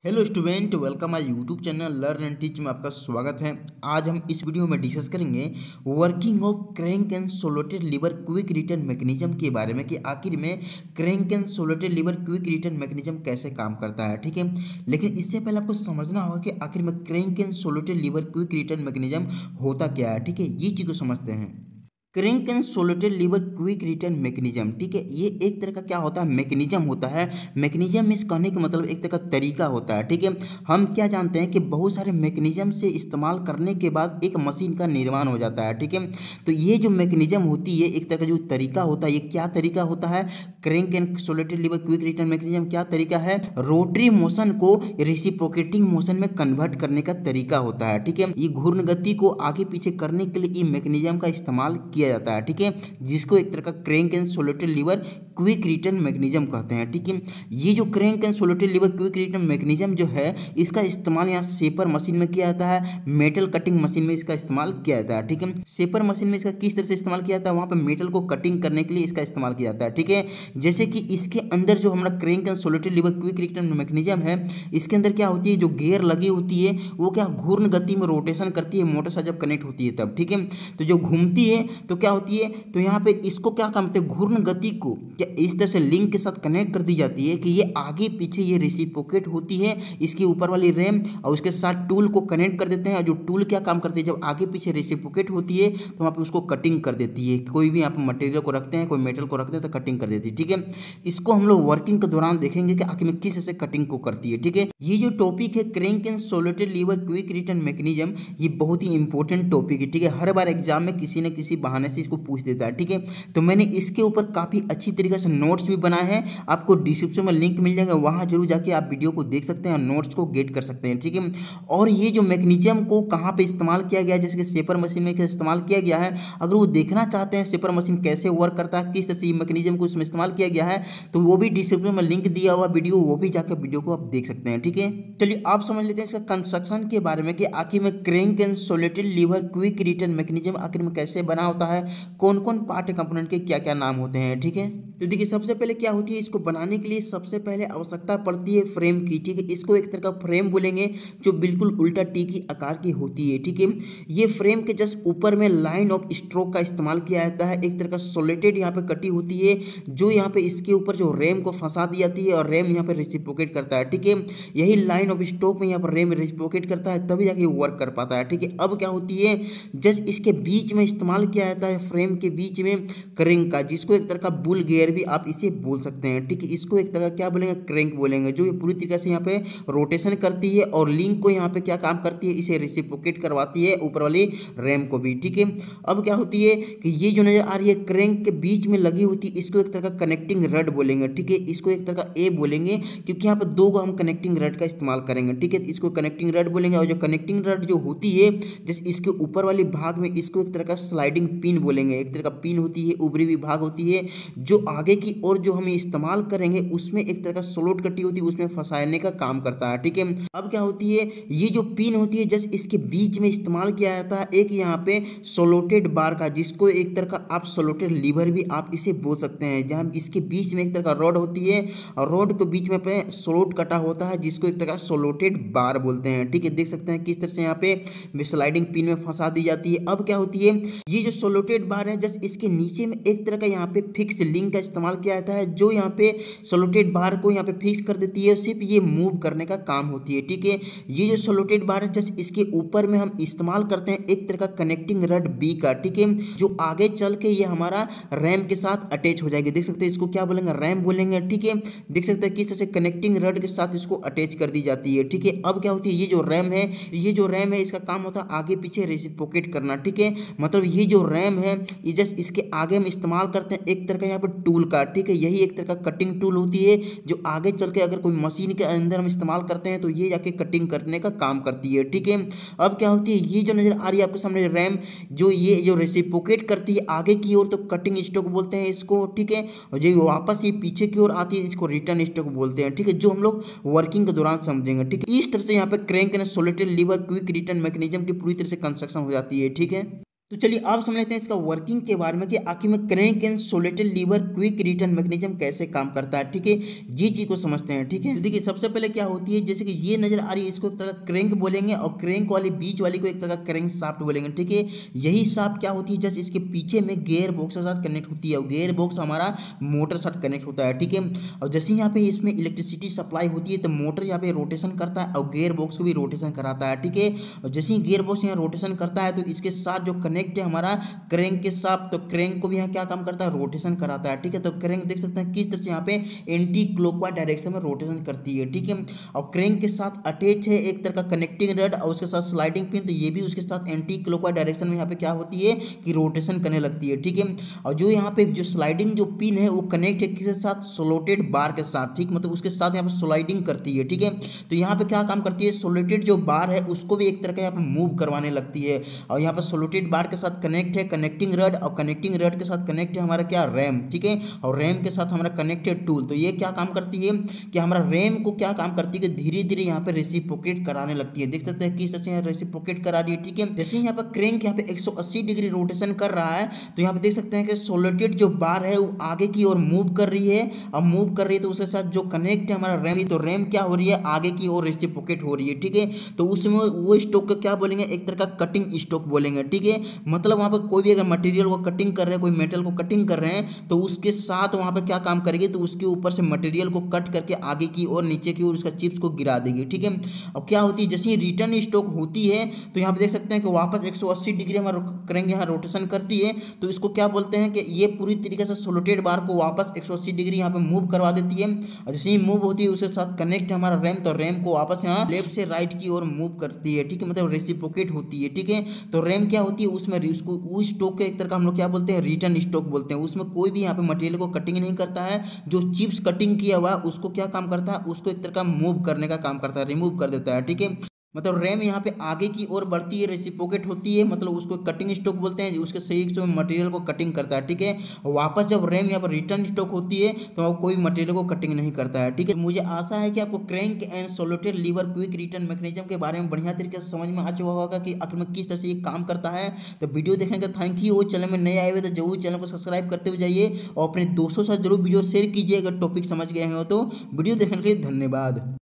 Hello student, welcome my YouTube channel learn and teach में आपका स्वागत है। आज हम इस वीडियो में डिस्कस करेंगे working of crank and slotted lever quick return mechanism के बारे में कि आखिर में crank and slotted lever quick return mechanism कैसे काम करता है। ठीक है, लेकिन इससे पहले आपको समझना होगा कि आखिर में crank and slotted lever quick return mechanism होता क्या है। ठीक है, ये चीज़ को समझते हैं। Crank and slotted lever quick return mechanism, ठीक है, ये एक तरह का क्या होता है, मैकेनिज्म होता है। मैकेनिज्म मीन्स कहने का मतलब एक तरह का तरीका होता है। ठीक है, हम क्या जानते हैं कि बहुत सारे मैकेनिज्म से इस्तेमाल करने के बाद एक मशीन का निर्माण हो जाता है। ठीक है, तो ये जो मैकेनिज्म होती है, एक तरह का जो तरीका होता है, ये क्या तरीका होता है, crank and slotted lever quick return mechanism क्या तरीका है, रोटरी मोशन को रेसिप्रोकेटिंग मोशन में कन्वर्ट करने का तरीका होता है। ठीक है, ये घूर्ण गति को आगे पीछे करने के लिए ये मैकेनिज्म का इस्तेमाल किया जाता है। ठीक है, जिसको एक तरह का crank and slotted lever quick return mechanism कहते हैं। ठीक है, ये जो crank and slotted lever quick return mechanism जो है, इसका इस्तेमाल यहाँ शेपर मशीन में किया जाता है, मेटल कटिंग मशीन में इसका इस्तेमाल किया जाता है। ठीक है, शेपर मशीन में इसका किस तरह से इस्तेमाल किया जाता है, वहाँ पर मेटल को कटिंग करने के लिए इसका इस्तेमाल किया जाता है। ठीक है, जैसे कि इसके अंदर जो हमारा crank and slotted lever quick return mechanism है, इसके अंदर क्या होती है, जो गियर लगी होती है वो क्या घूर्ण गति में रोटेशन करती है, मोटर से जब कनेक्ट होती है तब। ठीक है, तो जो घूमती है तो क्या होती है, तो यहाँ पे इसको क्या काम करते हैं, घूर्ण गति को क्या इस तरह से लिंक के साथ कनेक्ट कर दी जाती है कि ये आगे पीछे ये रेसिप्रोकेट होती है, इसके ऊपर वाली रैम और उसके साथ टूल को कनेक्ट कर देते हैं। और जो टूल क्या काम करती है, जब आगे पीछे रेसिप्रोकेट होती है तो वहाँ पे उसको कटिंग कर देती है। कोई भी यहाँ पे मटेरियल को रखते हैं, कोई मेटल को रखते हैं तो कटिंग कर देती है। ठीक है, इसको हम लोग वर्किंग के दौरान देखेंगे कि आखिर में किस तरह से कटिंग को करती है। ठीक है, ये जो टॉपिक है crank and slotted lever quick return mechanism, ये बहुत ही इंपॉर्टेंट टॉपिक है। ठीक है, हर बार एग्जाम में किसी न किसी बहाने से इसको पूछ देता है। ठीक है, तो मैंने इसके ऊपर काफ़ी अच्छी तरीके से नोट्स भी बनाए हैं, आपको डिस्क्रिप्शन में लिंक मिल जाएगा, वहाँ जरूर जाके आप वीडियो को देख सकते हैं और नोट्स को गेट कर सकते हैं। ठीक है, और ये जो मैकेनिज्म को कहाँ पे इस्तेमाल किया गया है, जैसे कि शेपर मशीन में इस्तेमाल किया गया है, अगर वो देखना चाहते हैं शेपर मशीन कैसे वर्क करता है, किस तरह से मैकेनिज्म को इसमें इस्तेमाल किया गया है, तो वो भी डिस्क्रिप्शन में लिंक दिया हुआ वीडियो, वो भी जाकर वीडियो को आप देख सकते हैं। ठीक है, चलिए आप समझ लेते हैं इसका कंस्ट्रक्शन के बारे में कि आखिर में crank and slotted lever quick return mechanism आखिर में कैसे बना होता है, कौन कौन पार्ट कंपोनेंट के क्या क्या नाम होते हैं। ठीक है, तो देखिए सबसे पहले क्या होती है, इसको बनाने के लिए सबसे पहले आवश्यकता पड़ती है फ्रेम की। ठीक है, इसको एक तरह का फ्रेम बोलेंगे जो बिल्कुल उल्टा टी की आकार की होती है। ठीक है, ये फ्रेम के जस्ट ऊपर में लाइन ऑफ स्ट्रोक का इस्तेमाल किया जाता है, एक तरह का सोलेटेड यहाँ पे कटी होती है, जो यहाँ पे इसके ऊपर जो रैम को फंसा दी जाती है और रैम यहाँ पे रेसिप्रोकेट करता है। ठीक है, यही लाइन ऑफ स्ट्रोक में यहाँ पर रैम रेसिप्रोकेट करता है, तभी जाके वर्क कर पाता है। ठीक है, अब क्या होती है, जस्ट इसके बीच में इस्तेमाल किया जाता है, फ्रेम के बीच में क्रैंक का, जिसको एक तरह का बुल गियर भी आप इसे बोल सकते हैं। ठीक है, इसको एक तरह का क्या बोलेंगे, क्रैंक बोलेंगे, जो ये पूरी तरीके से यहाँ पे रोटेशन करती है और लिंक को यहाँ पे क्या काम करती है, इसे रेसिप्रोकेट करवाती है ऊपर वाली रैम को भी। ठीक है, अब क्या होती है कि ये जो नजर आ रही है क्रैंक के बीच में लगी होती है, इसको एक तरह का कनेक्टिंग रड बोलेंगे। ठीक है, इसको एक तरह का ए बोलेंगे क्योंकि यहाँ पर दो को हम कनेक्टिंग रड का इस्तेमाल करेंगे। ठीक है, इसको कनेक्टिंग रड बोलेंगे, और जो कनेक्टिंग रड जो होती है जैसे इसके ऊपर वाली भाग में, इसको एक तरह का स्लाइडिंग पिन बोलेंगे। एक तरह का पिन होती है, ऊपरी भी भाग होती है, जो आगे की ओर जो हम इस्तेमाल करेंगे उसमें एक तरह का स्लोट कटी होती है, उसमें फंसाने का काम करता है। ठीक है, अब क्या होती है, ये जो पिन होती है जस्ट इसके बीच में इस्तेमाल किया जाता है एक यहाँ पे सोलोटेड बार का, जिसको एक तरह का आप सोलोटेड लीवर भी आप इसे बोल सकते हैं, जहाँ इसके बीच में एक तरह का रॉड होती है और रॉड के बीच में पे स्लोट कटा होता है, जिसको एक तरह का सोलोटेड बार बोलते हैं। ठीक है, देख सकते हैं किस तरह से यहाँ पे स्लाइडिंग पिन में फंसा दी जाती है। अब क्या होती है, ये जो सोलोटेड बार है जस्ट इसके नीचे में एक तरह का यहाँ पे फिक्स लिंक का इस्तेमाल किया जाता है, जो यहाँ पे सोलोटेड बार को यहाँ पे फिक्स कर देती है, सिर्फ ये मूव करने का काम होती है। ठीक है, ये जो सोलोटेड बार है जस्ट इसके ऊपर में हम इस्तेमाल करते हैं एक तरह का कनेक्टिंग रड बी का। ठीक है, जो आगे चल के ये हमारा रैम के साथ अटैच हो जाएगी। देख सकते हैं इसको क्या बोलेंगे, रैम बोलेंगे। ठीक है, देख सकते हैं किस तरह से कनेक्टिंग रड के साथ इसको अटैच कर दी जाती है। ठीक है, अब क्या होती है, ये जो रैम है इसका काम होता है आगे पीछे रेसिप्रोकेट करना। ठीक है, मतलब ये जो रैम है ये जस्ट इसके आगे हम इस्तेमाल करते हैं एक तरह का यहाँ पर टूल का। ठीक है, यही एक तरह का कटिंग टूल होती है, जो आगे चल के अगर कोई मशीन के अंदर हम इस्तेमाल करते हैं तो ये जाके कटिंग करने का काम करती है। ठीक है, अब क्या होती है, ये जो नजर आ रही है आपके सामने रैम, जो ये जो रेसिप्रोकेट करती है आगे की ओर तो कटिंग स्ट्रोक बोलते हैं इसको। ठीक है, और जो वापस ये पीछे की ओर आती है इसको रिटर्न स्ट्रोक बोलते हैं। ठीक है, जो हम लोग वर्किंग के दौरान समझेंगे। ठीक है, इस तरह से यहाँ पे crank and slotted lever quick return mechanism की पूरी तरह से कंस्ट्रक्शन हो जाती है। ठीक है, तो चलिए आप समझ लेते हैं इसका वर्किंग के बारे में कि आखिर में crank and slotted lever quick return mechanism कैसे काम करता है। ठीक है, जी चीज को समझते हैं। ठीक है, तो देखिए सबसे पहले क्या होती है, जैसे कि ये नजर आ रही है, इसको एक तरह का क्रैंक बोलेंगे और क्रैंक वाली बीच वाली को एक तरह का क्रैंक शाफ्ट बोलेंगे। ठीक है, यही शाफ्ट क्या होती है, जस्ट इसके पीछे में गियर बॉक्स के साथ कनेक्ट होती है और गियर बॉक्स हमारा मोटर साथ कनेक्ट होता है। ठीक है, और जैसे यहाँ पे इसमें इलेक्ट्रिसिटी सप्लाई होती है तो मोटर यहाँ पे रोटेशन करता है और गियर बॉक्स को भी रोटेशन कराता है। ठीक है, और जैसे ही गियर बॉक्स यहाँ रोटेशन करता है तो इसके साथ जो कनेक्ट है हमारा क्रैंक के साथ, तो क्रैंक को भी यहाँ क्या काम करता है, रोटेशन कराता है। ठीक है, तो क्रैंक देख सकते हैं किस तरह से यहाँ पे एंटी क्लॉकवाइज डायरेक्शन में रोटेशन करती है। ठीक है, और क्रैंक के साथ अटैच है एक तरह का कनेक्टिंग रड और उसके साथ स्लाइडिंग पिन, तो ये भी उसके साथ एंटी क्लॉकवाइज डायरेक्शन में यहाँ पे क्या होती है कि रोटेशन करने लगती है। ठीक है, और जो यहाँ पे जो स्लाइडिंग जो पिन है वो कनेक्ट है किसके साथ, सोलेटेड बार के साथ। ठीक, मतलब उसके साथ यहाँ पे स्लाइडिंग करती है। ठीक है, तो यहाँ पे क्या काम करती है, सोलेटेड जो बार है उसको भी एक तरह का यहाँ पे मूव करवाने लगती है। और यहाँ पे सोलेटेड बार के साथ कनेक्ट है कनेक्टिंग रड और कनेक्टिंग रड के साथ कनेक्ट है हमारा क्या, रैम। ठीक है, और रैम के साथ हमारा कनेक्टेड टूल, तो ये क्या काम करती है कि हमारा रैम को क्या काम करती है कि धीरे धीरे यहाँ पे रेसिप्रोकेट कराने लगती है। देख सकते हैं किस तरह से रेसिप्रोकेट करा रही है। ठीक है, जैसे यहाँ पे क्रैंक यहाँ पे 180 डिग्री रोटेशन कर रहा है तो यहाँ पे देख सकते हैं कि सोलेटेड जो बार है वो आगे की ओर मूव कर रही है और मूव कर रही है तो उसके साथ जो कनेक्ट है हमारा रैम, तो रैम क्या हो रही है, आगे की ओर रेसिप्रोकेट हो रही है। ठीक है, तो उसमें वो स्टॉक को क्या बोलेंगे, एक तरह का कटिंग स्टॉक बोलेंगे। ठीक है, मतलब वहाँ पर कोई भी अगर मटेरियल को कटिंग कर रहे हैं, कोई मेटल को कटिंग कर रहे हैं तो उसके साथ वहाँ पे क्या काम करेगी, तो उसके ऊपर से मटेरियल को कट करके आगे की और नीचे की ओर उसका चिप्स को गिरा देगी। ठीक है, अब क्या होती है, जैसे ही रिटर्न स्ट्रोक होती है तो यहाँ पे देख सकते हैं कि वापस 180 डिग्री हमारा करेंगे, यहाँ रोटेशन करती है तो इसको क्या बोलते हैं कि ये पूरी तरीके से सोलेटेड बार को वापस 180 डिग्री यहाँ पे मूव करवा देती है। और जैसे ही मूव होती है उसके साथ कनेक्ट है हमारा रैम, तो रैम को वापस यहाँ लेफ्ट से राइट की ओर मूव करती है। ठीक है, मतलब रेसिप्रोकेट होती है। ठीक है, तो रैम क्या होती है, उसमें उसको उस स्टॉक के एक तरह का हम लोग क्या बोलते हैं, रिटर्न स्टॉक बोलते हैं। उसमें कोई भी यहाँ पे मटेरियल को कटिंग नहीं करता है, जो चिप्स कटिंग किया हुआ उसको क्या काम करता है, उसको एक तरह का मूव करने का काम करता है, रिमूव कर देता है। ठीक है, मतलब रैम यहाँ पे आगे की ओर बढ़ती है, रेसिप्रोकेट होती है, मतलब उसको कटिंग स्टॉक बोलते हैं, उसके सही से मटेरियल को कटिंग करता है। ठीक है, वापस जब रैम यहाँ पर रिटर्न स्टॉक होती है तो वो कोई मटेरियल को कटिंग नहीं करता है। ठीक है, मुझे आशा है कि आपको crank and slotted lever quick return mechanism के बारे में बढ़िया तरीके से समझ में आ चुका होगा कि आखिर में किस तरह से ये काम करता है। तो वीडियो देखने का थैंक यू। चैनल में नए आए हुए तो जरूर चैनल को सब्सक्राइब करते हुए जाइए और अपने दोस्तों के साथ जरूर वीडियो शेयर कीजिए अगर टॉपिक समझ गए हो तो। वीडियो देखने के लिए धन्यवाद।